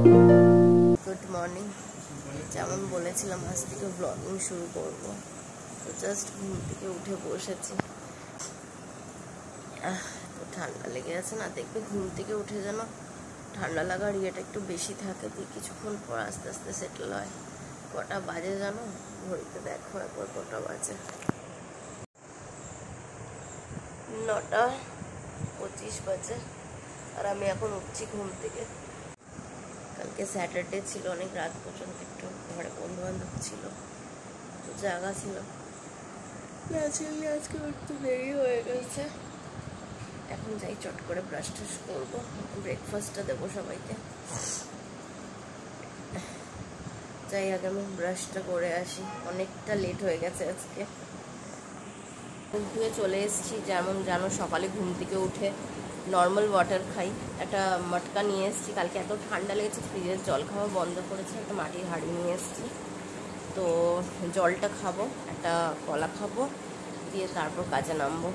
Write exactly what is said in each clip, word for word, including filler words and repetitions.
Good morning. যেমন বলেছিলাম আজ থেকে ব্লগিং শুরু করব, তো জাস্ট ঘুম থেকে উঠে বসেছি। তো ঠান্ডা লেগে আছে না, দেখবে ঘুম থেকে উঠে যেন ঠান্ডা লাগার ইয়েটা একটু বেশি থাকে, দিয়ে কিছুক্ষণ পর আস্তে আস্তে সেটেল হয়। কটা বাজে জানো? ঘড়িতে দেখো একবার কটা বাজে, নটা পঁচিশ বাজে। আর আমি এখন উঠছি ঘুম থেকে। কালকে স্যাটারডে ছিল, অনেক রাত পর্যন্ত একটু ঘরে বন্ধু বান্ধব ছিল, তো জায়গা ছিল, ন্যাচারালি আজকে একটু দেরি হয়ে গেছে। এখন যাই চট করে ব্রাশ টাশ করবো, ব্রেকফাস্টটা দেবো সবাইকে। যাই আগে আমি ব্রাশটা করে আসি, অনেকটা লেট হয়ে গেছে আজকে। ধুয়ে চলে এসেছি। যেমন জানো সকালে ঘুম থেকে উঠে নর্মাল ওয়াটার খাই, একটা মটকা নিয়ে এসেছি। কালকে এত ঠান্ডা লেগেছে ফ্রিজের জল খাওয়া বন্ধ করেছে, একটা মাটির হাঁড়ি নিয়ে এসেছি। তো জলটা খাবো, একটা কলা খাবো, দিয়ে তারপর কাজে নামবো।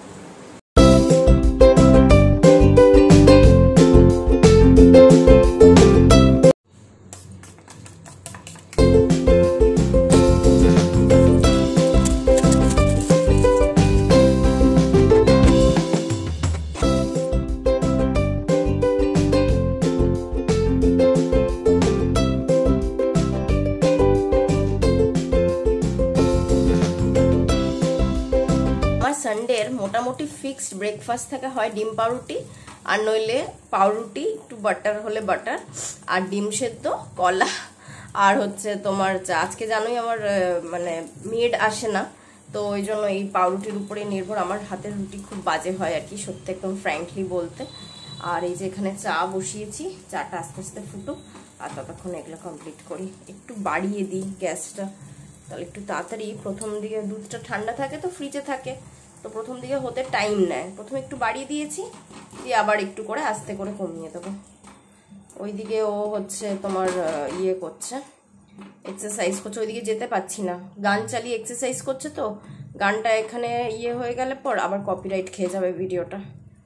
সানডের মোটামুটি ফিক্সড ব্রেকফাস্ট থেকে হয় ডিম পাউরুটি, আর নইলে পাউরুটি একটু বাটার হলে বাটার, আর ডিম সেদ্ধ, কলা, আর হচ্ছে তোমার চা। আজকে জানোই আমার মানে মেড আসে না, তো ওই জন্য এই পাউরুটির উপরে নির্ভর। আমার হাতের রুটি খুব বাজে হয় আর কি, সত্যি একদম ফ্র্যাঙ্কলি বলতে। আর এই যে এখানে চা বসিয়েছি, চাটা আস্তে আস্তে ফুটুক, আর ততক্ষণ এগুলো কমপ্লিট করি। একটু বাড়িয়ে দিই গ্যাসটা, তাহলে একটু তাড়াতাড়ি। প্রথম দিকে দুধটা ঠান্ডা থাকে তো ফ্রিজে থাকে, তো প্রথম দিকে হতে টাইম নেয়। প্রথমে একটু বাড়িয়ে দিয়েছি, দিয়ে আবার একটু করে আস্তে করে কমিয়ে দেবো। ওইদিকে ও হচ্ছে তোমার ইয়ে করছে, এক্সারসাইজ করছে, ওইদিকে যেতে পারছি না, গান চালিয়ে এক্সারসাইজ করছে। তো গানটা এখানে ইয়ে হয়ে গেলে পর আবার কপিরাইট খেয়ে যাবে ভিডিওটা।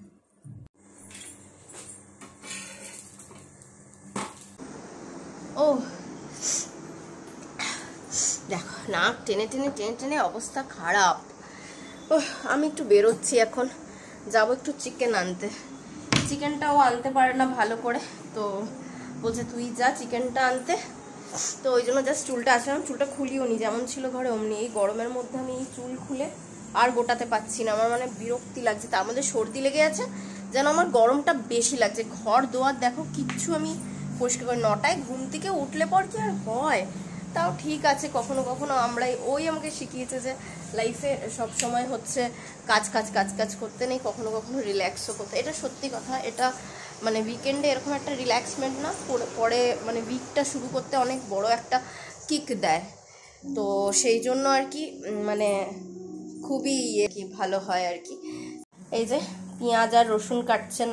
ও দেখো নাক টেনে টেনে টেনে টেনে অবস্থা খারাপ। আমি একটু বেরোচ্ছি এখন, যাব একটু চিকেন আনতে। চিকেনটাও আনতে পারে না ভালো করে, তো বলছে তুই যা চিকেনটা আনতে। তো ওই জন্য জাস্ট চুলটা আসলাম, চুলটা খুলিও নি, যেমন ছিল ঘরে অমনি। এই গরমের মধ্যে আমি এই চুল খুলে আর গোটাতে পারছি না, আমার মানে বিরক্তি লাগছে। তার মধ্যে সর্দি লেগে আছে, যেন আমার গরমটা বেশি লাগছে। ঘর দোয়ার দেখো কিচ্ছু আমি পরিষ্কার করি। নটায় ঘুম থেকে উঠলে পর কি আর হয়? তাও ঠিক আছে, কখনো কখনো আমরাই, ওই আমাকে শিখিয়েছে যে লাইফে সব সময় হচ্ছে কাজ কাজ কাজ কাজ করতে নেই, কখনো কখনো রিল্যাক্সও করতে। এটা সত্যি কথা। এটা মানে উইকেন্ডে এরকম একটা রিল্যাক্সমেন্ট না, পরে মানে উইকটা শুরু করতে অনেক বড় একটা কিক দেয়। তো সেই জন্য আর কি মানে খুবই ইয়ে কি ভালো হয় আর কি। এই যে পেঁয়াজ আর রসুন কাটছেন,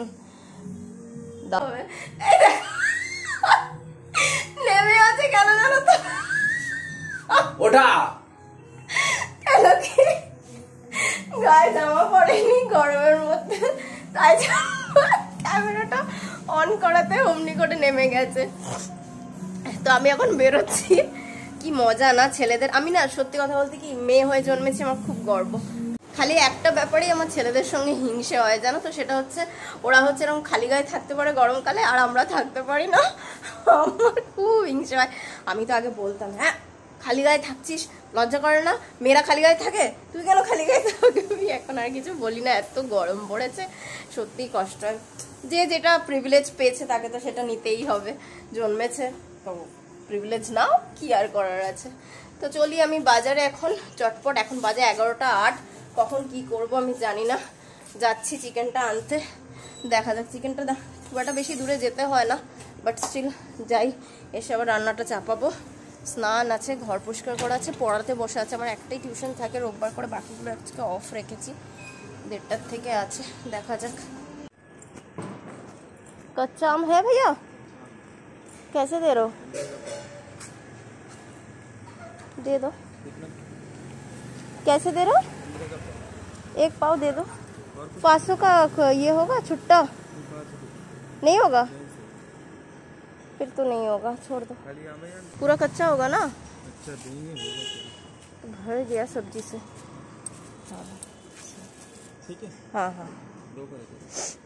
নেমে আছে কেন জানো তো? ওটা কেন কি গায়ে জামা পড়েনি গরমের মধ্যে, তাই ক্যামেরাটা অন করাতে অমনি করে নেমে গেছে। তো আমি এখন বেরোচ্ছি। কি মজা না ছেলেদের। আমি না সত্যি কথা বলতে কি, মেয়ে হয়ে জন্মেছি, আমার খুব গর্ব। খালি একটা ব্যাপারেই আমার ছেলেদের সঙ্গে হিংসে হয় জানো তো, সেটা হচ্ছে ওরা হচ্ছে এরকম খালি গায়ে থাকতে পারে গরমকালে, আর আমরা থাকতে পারি না। আমার খুব হিংসে হয়। আমি তো আগে বলতাম, হ্যাঁ খালি গায়ে থাকছিস, লজ্জা করে না? মেয়েরা খালি গায়ে থাকে, তুই কেন খালি গায়ে থাকবি? এখন আর কিছু বলি না, এত গরম পড়েছে, সত্যিই কষ্ট হয়। যে যেটা প্রিভিলেজ পেয়েছে তাকে তো সেটা নিতেই হবে, জন্মেছে তো প্রিভিলেজ নাও, কি আর করার আছে। তো চলি আমি বাজারে এখন চটপট। এখন বাজে এগারোটা আট, কখন কি করব আমি জানি না। যাচ্ছি চিকেনটা আনতে, দেখা যাক। চিকেনটা খুব একটা বেশি দূরে যেতে হয় না, বাট স্টিল যাই। এসে আবার রান্নাটা চাপাবো। স্নান আছে, ঘর পরিষ্কার করা আছে, পড়াতে বসে আছে। আমার একটাই টিউশন থাকে রোববার করে, বাকিগুলো আজকে অফ রেখেছি, দেড়টার থেকে আছে। দেখা যাক। कच्चा आम है भैया, कैसे दे रहे हो? दे दो। कैसे दे रहे हो? एक पाव दे दो। पाँच सौ का ये होगा छुट्टा? नहीं होगा? फिर तो नहीं होगा, छोड़ दो। पूरा कच्चा होगा ना? अच्छा नहीं होगा तो भर गया सब्जी से। हाँ ठीक है। हाँ हाँ दो कर दो।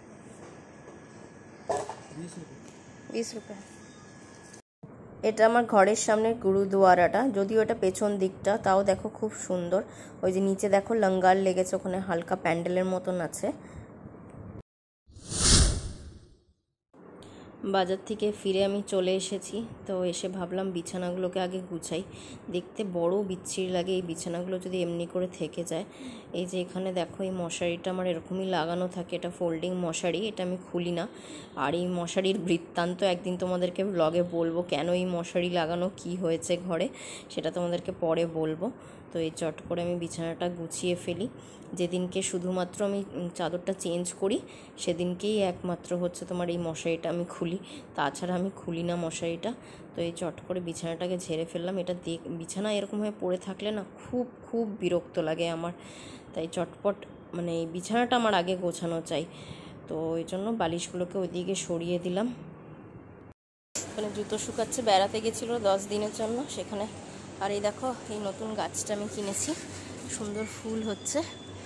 बीस रुपये बीस रुपये। এটা আমার ঘরের সামনে গুরুদুয়ারাটা, যদিও এটা পেছন দিকটা, তাও দেখো খুব সুন্দর। ওই যে নিচে দেখো লঙ্গার লেগেছে, ওখানে হালকা প্যান্ডেলের মতন আছে। বাজার থেকে ফিরে আমি চলে এসেছি, তো এসে ভাবলাম বিছানাগুলোকে আগে গুছাই। দেখতে বড় বিচ্ছিরি লাগে এই বিছানাগুলো যদি এমনি করে থেকে যায়। এই যে এখানে দেখো এই মশারিটা আমার এরকমই লাগানো থাকে, এটা ফোল্ডিং মশারি, এটা আমি খুলি না। আর এই মশারির বৃত্তান্ত একদিন তোমাদেরকে ব্লগে বলবো, কেন এই মশারি লাগানো, কি হয়েছে ঘরে, সেটা তোমাদেরকে পরে বলবো। তো এই চট করে আমি বিছানাটা গুছিয়ে ফেলি। যেদিনকে শুধুমাত্র আমি চাদরটা চেঞ্জ করি সেদিনকেই একমাত্র হচ্ছে তোমার এই মশারিটা আমি খুলি, তাছাড়া আমি খুলি না মশারিটা। তো এই চট করে বিছানাটাকে ঝেড়ে ফেললাম। এটা দেখ, বিছানা এরকমভাবে পড়ে থাকলে না খুব খুব বিরক্ত লাগে আমার, তাই চটপট মানে এই বিছানাটা আমার আগে গোছানো চাই। তো ওই জন্য বালিশগুলোকে ওইদিকে সরিয়ে দিলাম। ওখানে জুতো শুকাচ্ছে, বেড়াতে গেছিলো দশ দিনের জন্য সেখানে। আর এই দেখো এই নতুন গাছটা আমি কিনেছি, সুন্দর ফুল হচ্ছে।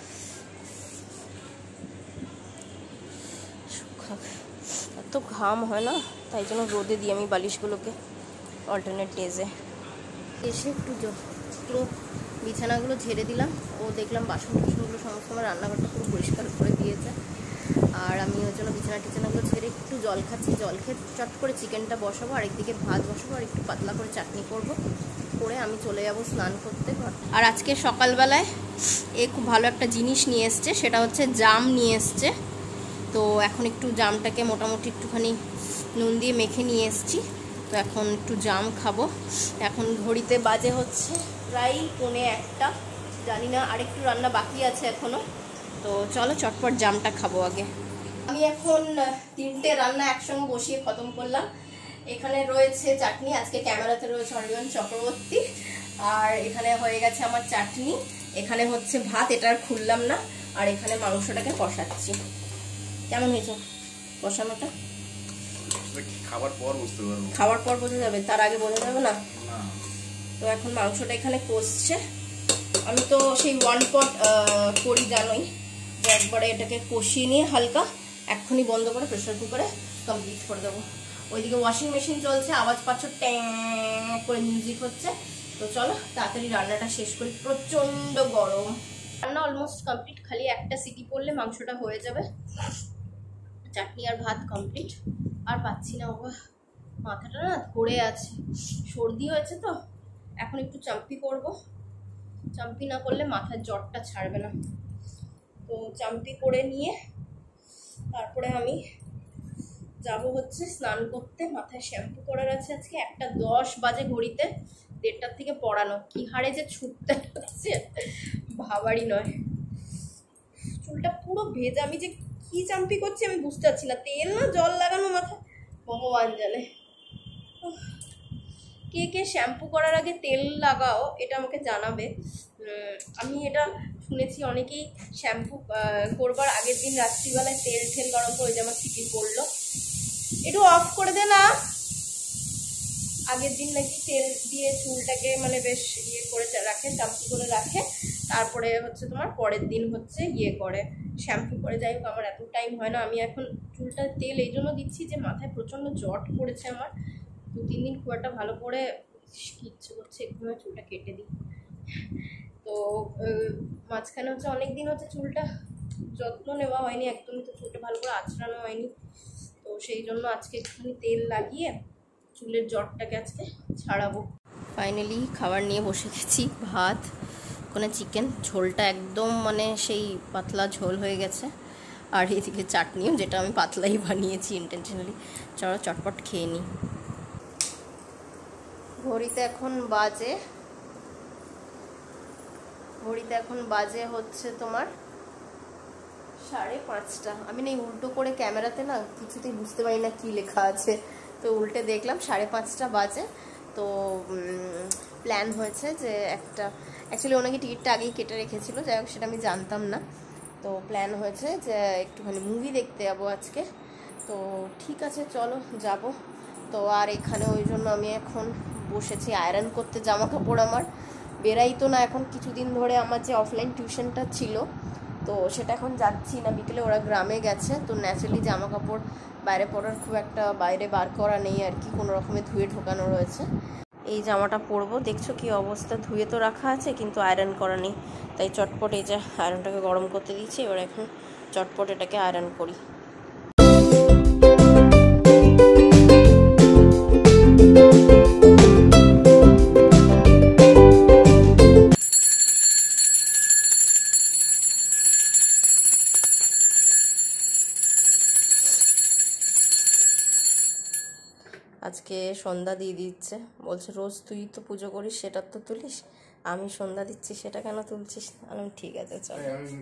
এত ঘাম হয় না, তাই জন্য রোদে দিই আমি বালিশগুলোকে অল্টারনেট ডেজে। এসে একটু পুরো বিছানাগুলো ঝেড়ে দিলাম। ও দেখলাম বাসন টাসনগুলো সমস্ত আমার রান্নাঘরটা পুরো পরিষ্কার করে দিয়েছে। আর আমি ওই জন্য বিছানা টিছানাগুলো ছেড়ে একটু জল খাচ্ছি। জল খেয়ে চট করে চিকেনটা বসাবো, আর একদিকে ভাত বসাবো, আর একটু পাতলা করে চাটনি করবো, করে আমি চলে যাবো স্নান করতে। আর আজকে সকালবেলায় এ খুব ভালো একটা জিনিস নিয়ে এসছে, সেটা হচ্ছে জাম নিয়ে এসছে। তো এখন একটু জামটাকে মোটামুটি একটুখানি নুন দিয়ে মেখে নিয়ে এসেছি। তো এখন একটু জাম খাবো। এখন ঘড়িতে বাজে হচ্ছে প্রায় পৌনে একটা, জানি না আরেকটু রান্না বাকি আছে এখনও। তো চলো চটপট জামটা খাবো আগে। আমি এখন তিনটে রান্না একসঙ্গে বসিয়ে খতম করলাম। এখানে রয়েছে চাটনি, আজকে ক্যামেরাতে রয়েছে অরিয়ন চক্রবর্তী, আর এখানে হয়ে গেছে আমার চাটনি। এখানে হচ্ছে ভাত, এটা আর খুললাম না। আর এখানে মাংসটাকে কষাচ্ছি। কেমন হয়েছে কষানোটা? খাবার পর বুঝতে পারবো, খাবার পর বোঝা যাবে, তার আগে বোঝা যাবে না। তো এখন মাংসটা এখানে কষছে। আমি তো সেই ওয়ান পট করি জানোই, যে একবারে এটাকে কষিয়ে নিয়ে হালকা এক্ষুনি বন্ধ করে প্রেসার কুকারে কমপ্লিট করে দেবো। ওইদিকে ওয়াশিং মেশিন চলছে, আওয়াজ পাচ্ছ ট্যাং করে মিউজিক হচ্ছে। তো চলো তাড়াতাড়ি রান্নাটা শেষ করি, প্রচণ্ড গরম। রান্না অলমোস্ট কমপ্লিট, খালি একটা সিটি পড়লে মাংসটা হয়ে যাবে। চাটনি আর ভাত কমপ্লিট। আর পাচ্ছি না বাবা, মাথাটা না ধরে আছে, সর্দি হয়েছে তো। এখন একটু চাম্পি করব, চাম্পি না করলে মাথার জ্বরটা ছাড়বে না। তো চাম্পি করে নিয়ে তারপরে আমি যাব হচ্ছে স্নান করতে। মাথায় শ্যাম্পু করার আছে আজকে। একটা দশ বাজে ঘড়িতে, দেড়টার থেকে পড়ানো। কি হারে যে ছুটতে হচ্ছে ভাবারই নয়। চুলটা পুরো ভেজা, আমি যে কি চাম্পি করছি আমি বুঝতে পারছি না। তেল না জল লাগানো মাথায়, ভগবান জানে। কে কে শ্যাম্পু করার আগে তেল লাগাও এটা আমাকে জানাবে। আমি এটা শুনেছি অনেকেই শ্যাম্পু করবার আগের দিন রাত্রিবেলায় তেল ঠেল গরম করে, যে আমার সিটি পড়লো, একটু অফ করে দে না। আগের দিন নাকি তেল দিয়ে চুলটাকে মানে বেশ ইয়ে করে রাখে, চাম্পু করে রাখে, তারপরে হচ্ছে তোমার পরের দিন হচ্ছে ইয়ে করে শ্যাম্পু করে। যাই হোক আমার এত টাইম হয় না। আমি এখন চুলটা তেল এই জন্য দিচ্ছি যে মাথায় প্রচণ্ড জট পড়েছে আমার, দু তিন দিন খুব একটা ভালো করে ইচ্ছে করছে একটু চুলটা কেটে দিই। তো মাঝখানে হচ্ছে অনেক দিন হচ্ছে চুলটা যত্ন নেওয়া হয়নি একদমই, তো চুলটা ভালো করে আঁচড়ানো হয়নি। তো সেই জন্য আজকে একটুখানি তেল লাগিয়ে চুলের জটটাকে আজকে ছাড়াবো। ফাইনালি খাবার নিয়ে বসে গেছি। ভাত, ওখানে চিকেন, ঝোলটা একদম মানে সেই পাতলা ঝোল হয়ে গেছে। আর এদিকে চাটনিও, যেটা আমি পাতলাই বানিয়েছি ইন্টেনশনালি। চলো চটপট খেয়ে নিই। ঘড়িতে এখন বাজে ঘড়িতে এখন বাজে হচ্ছে তোমার সাড়ে পাঁচটা। আমি না উল্টো করে ক্যামেরাতে না কিছুতেই বুঝতে পারি না কি লেখা আছে, তো উল্টে দেখলাম সাড়ে পাঁচটা বাজে। তো প্ল্যান হয়েছে যে একটা, অ্যাকচুয়ালি ওনাকে টিকিটটা আগেই কেটে রেখেছিল, যাই হোক সেটা আমি জানতাম না। তো প্ল্যান হয়েছে যে একটুখানি মুভি দেখতে যাবো আজকে। তো ঠিক আছে চলো যাব। তো আর এখানে ওই জন্য আমি এখন বসেছি আয়রন করতে জামা কাপড়। আমার বেরাই তো না এখন কিছুদিন ধরে, আমার যে অফলাইন টিউশনটা ছিল তো সেটা এখন যাচ্ছি না, বিকেলে ওরা গ্রামে গেছে। তো ন্যাচারালি জামা কাপড় বাইরে পরার খুব একটা বাইরে বার করা নেই আর কি, কোনো রকমে ধুয়ে ঢোকানো রয়েছে। এই জামাটা পরবো, দেখছো কি অবস্থা, ধুয়ে তো রাখা আছে কিন্তু আয়রন করা নেই, তাই চটপট এই যে আয়রনটাকে গরম করতে দিচ্ছি। এবার এখন চটপট এটাকে আয়রন করি। আজকে সন্ধ্যা দিয়ে দিচ্ছে, বলছে রোজ তুই তো পুজো করিস সেটা তো তুলিস, আমি সন্ধ্যা দিচ্ছি সেটা কেন তুলছিস? আমি ঠিক আছে চল।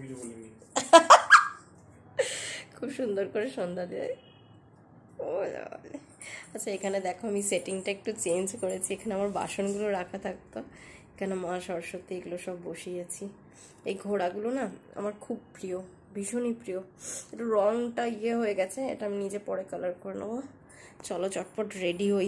খুব সুন্দর করে সন্ধ্যা দেয়। ও আচ্ছা, এখানে দেখো আমি সেটিংটা একটু চেঞ্জ করেছি। এখানে আমার বাসনগুলো রাখা থাকতো, এখানে মা সরস্বতী এগুলো সব বসিয়েছি। এই ঘোড়াগুলো না আমার খুব প্রিয়, ভীষণই প্রিয়। একটু রংটা ইয়ে হয়ে গেছে, এটা আমি নিজে পরে কালার করে নেবো। চলো চটপট রেডি হই।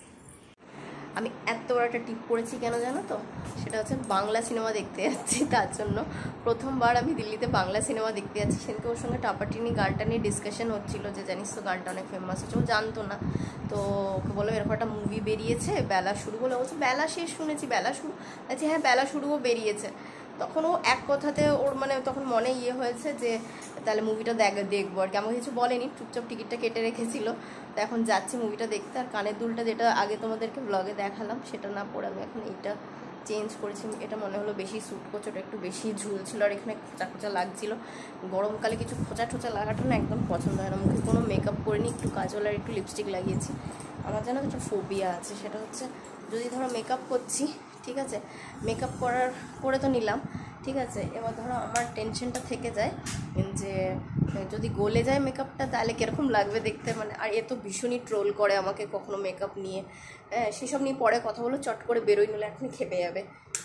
আমি এত বড় একটা টিপ পড়েছি কেন জানো তো? সেটা হচ্ছে বাংলা সিনেমা দেখতে যাচ্ছি, তার জন্য প্রথমবার আমি দিল্লিতে বাংলা সিনেমা দেখতে যাচ্ছি। সেদিনকে ওর সঙ্গে টাপাটিনি গানটা নিয়ে ডিসকাশন হচ্ছিলো যে জানিস তো গানটা অনেক ফেমাস হচ্ছে, ও জানতো না। তো ওকে বললো এরকম একটা মুভি বেরিয়েছে বেলা শুরু, বলে বলছে বেলা শেষ শুনেছি, বেলা শুরু আচ্ছা হ্যাঁ বেলা শুরুও বেরিয়েছে। তখন ও এক কথাতে ওর মানে তখন মনে ইয়ে হয়েছে যে তাহলে মুভিটা দেখ দেখবো আর কি। আমাকে কিছু বলেনি, চুপচাপ টিকিটটা কেটে রেখেছিল। তো এখন যাচ্ছি মুভিটা দেখতে। আর কানের দুলটা যেটা আগে তোমাদেরকে ব্লগে দেখালাম সেটা না পরে আমি এখন এইটা চেঞ্জ করেছি। এটা মনে হলো বেশি স্যুট করছে, ওটা একটু বেশি ঝুলছিল আর এখানে খোঁচা খোঁচা লাগছিলো। গরমকালে কিছু খোঁচা ঠোঁচা লাগাটা না একদম পছন্দ হয় না। মুখে কোনো মেকআপ করিনি, একটু কাজল আর একটু লিপস্টিক লাগিয়েছি। আমার যেন একটা ফোবিয়া আছে, সেটা হচ্ছে যদি ধরো মেকআপ করছি, ঠিক আছে মেকআপ করার করে তো নিলাম, ঠিক আছে, এবার ধরো আমার টেনশনটা থেকে যায় যে যদি গলে যায় মেকআপটা তাহলে কীরকম লাগবে দেখতে, মানে। আর এ তো ভীষণই ট্রোল করে আমাকে কখনো মেকআপ নিয়ে, হ্যাঁ সেসব নিয়ে পরে কথা বলো, চট করে বেরোই নিলে এখনই খেপে যাবে।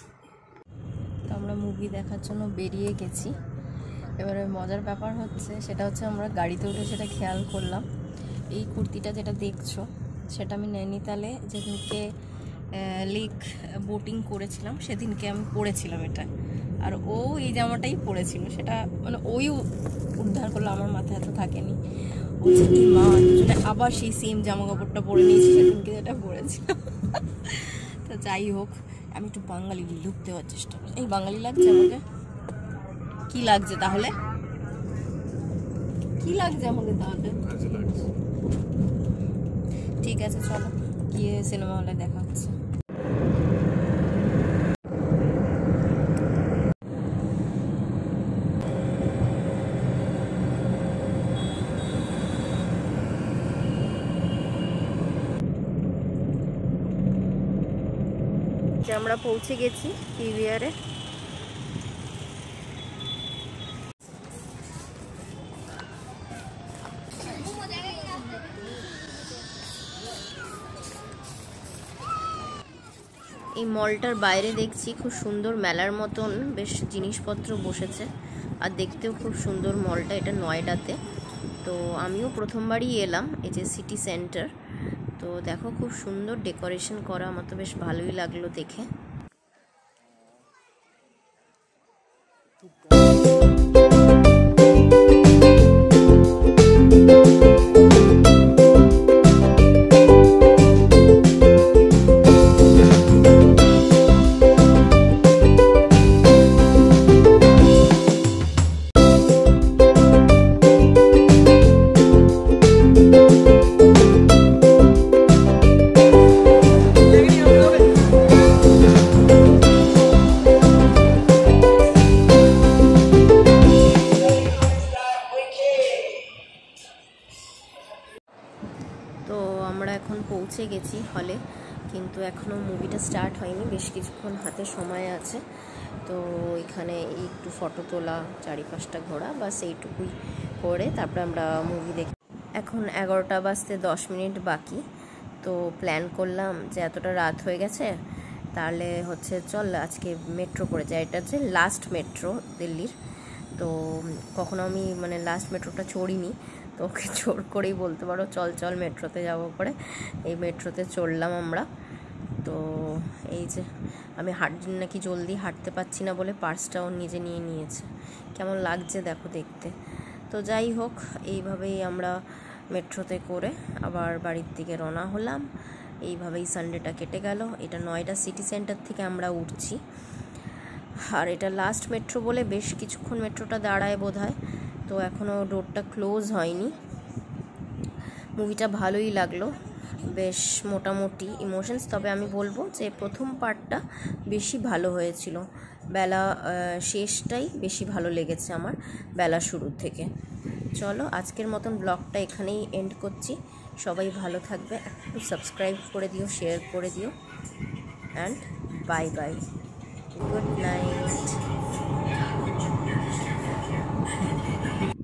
তো আমরা মুভি দেখার জন্য বেরিয়ে গেছি। এবারে মজার ব্যাপার হচ্ছে সেটা হচ্ছে আমরা গাড়িতে উঠে সেটা খেয়াল করলাম, এই কুর্তিটা যেটা দেখছো সেটা আমি নৈনিতালে যেদিনকে লেক বোটিং করেছিলাম সেদিনকে আমি পরেছিলাম এটা, আর ও এই জামাটাই পরেছিল। সেটা মানে ওই উদ্ধার করলো, আমার মাথায় এত থাকেনি। বলছে কি মা দুজনে আবার সেই সেম জামা কাপড়টা পরে নিয়েছি সেদিনকে যেটা পরেছিলাম। তো যাই হোক, আমি একটু বাঙালি লুক দেওয়ার চেষ্টা করি। এই বাঙালি লাগছে আমাকে? কি লাগছে তাহলে? কি লাগছে আমাকে তাহলে? ঠিক আছে চলো গিয়ে সিনেমা হলে দেখা হচ্ছে। আমরা পৌঁছে গেছি পিভিআরে। এই মলটার বাইরে দেখছি খুব সুন্দর মেলার মতন বেশ জিনিসপত্র বসেছে, আর দেখতেও খুব সুন্দর মলটা। এটা নয়ডাতে। তো আমিও প্রথমবারই এলাম এই যে সিটি সেন্টার। তো দেখো খুব সুন্দর ডেকোরেশন করা, আমার তো বেশ ভালোই লাগলো দেখে। পৌঁছে গেছি হলে, কিন্তু এখনও মুভিটা স্টার্ট হয়নি, বেশ কিছুক্ষণ হাতে সময় আছে। তো এখানে একটু ফটো তোলা, চারিপাশটা ঘোরা, বাস এইটুকুই করে তারপরে আমরা মুভি দেখি। এখন এগারোটা বাজতে দশ মিনিট বাকি। তো প্ল্যান করলাম যে এতটা রাত হয়ে গেছে তাহলে হচ্ছে চল আজকে মেট্রো করে যাই। এটা হচ্ছে লাস্ট মেট্রো দিল্লির। তো কখনো আমি মানে লাস্ট মেট্রোটা চড়িনি, তো ওকে জোর করেই বলতে পারো চল চল মেট্রোতে যাব করে এই মেট্রোতে চড়লাম আমরা। তো এই যে আমি হাঁট নাকি জলদি হাঁটতে পারছি না বলে পার্সটাও নিজে নিয়ে নিয়েছে। কেমন লাগছে দেখো দেখতে। তো যাই হোক, এইভাবেই আমরা মেট্রোতে করে আবার বাড়ির দিকে রওনা হলাম। এইভাবেই সানডেটা কেটে গেল। এটা নয়ডা সিটি সেন্টার থেকে আমরা উঠছি, আর এটা লাস্ট মেট্রো বলে বেশ কিছুক্ষণ মেট্রোটা দাঁড়ায় বোধহয়। তো এখনও রোডটা ক্লোজ হয়নি। মুভিটা ভালোই লাগলো, বেশ মোটামুটি ইমোশনস। তবে আমি বলবো যে প্রথম পার্টটা বেশি ভালো হয়েছিল, বেলা শেষটাই বেশি ভালো লেগেছে আমার বেলা শুরুর থেকে। চলো আজকের মতন ব্লগটা এখানেই এন্ড করছি। সবাই ভালো থাকবে, একটু সাবস্ক্রাইব করে দিও, শেয়ার করে দিও, and bye bye, good night.